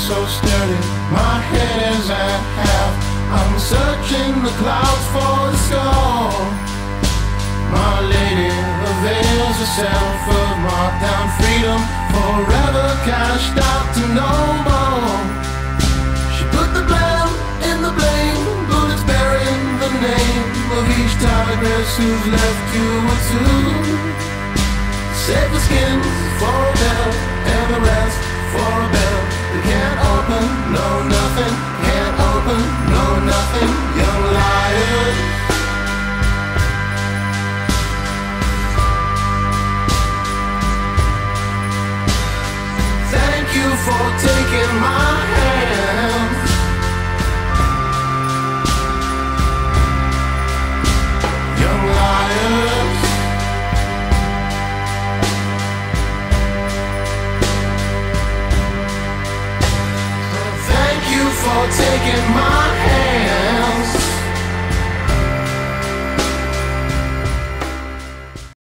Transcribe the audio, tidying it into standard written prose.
so sturdy, my head is at half. I'm searching the clouds for the score. My lady avails herself of marked down freedom, forever cashed out to no more. She put the blame in the blame, bullets burying the name of each tigress who's left you a two. Save the skins for a bell, and the rest for a bell. They can't open, no nothing, can't open, no nothing, young liars. Thank you for taking my hand. Young liars. Thank you for taking my hand.